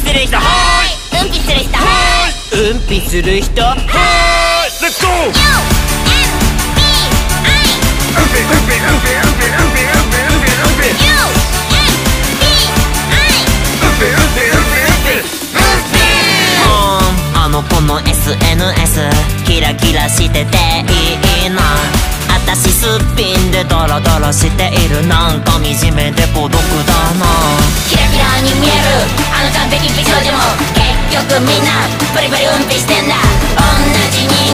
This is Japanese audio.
する人、 うんぴする人、 うんぴする人、 レッツゴー。 あの子の SNS キラキラしてていいな。あたしすっぴんでダラダラしている。なんか惨めで孤独だな。 キラキラに見えるあの完璧美少女も結局みんなプリプリうんぴしてんだ。同じに